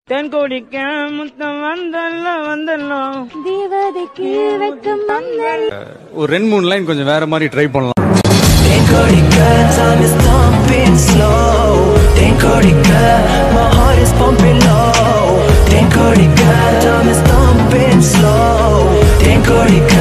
தென்கோடிக்க முத்தம் வந்தல்லோ தேவதைக்கு வெக்கம் வந்தல்லோ. ஒரு 2-3 லைன் கொஞ்சம் வேற மாதிரி ட்ரை பண்ணலாம். தென்கோடிக்க time is thumping slow. தென்கோடிக்க my heart is pumping low. தென்கோடிக்க time is thumping slow. தென்கோடிக்க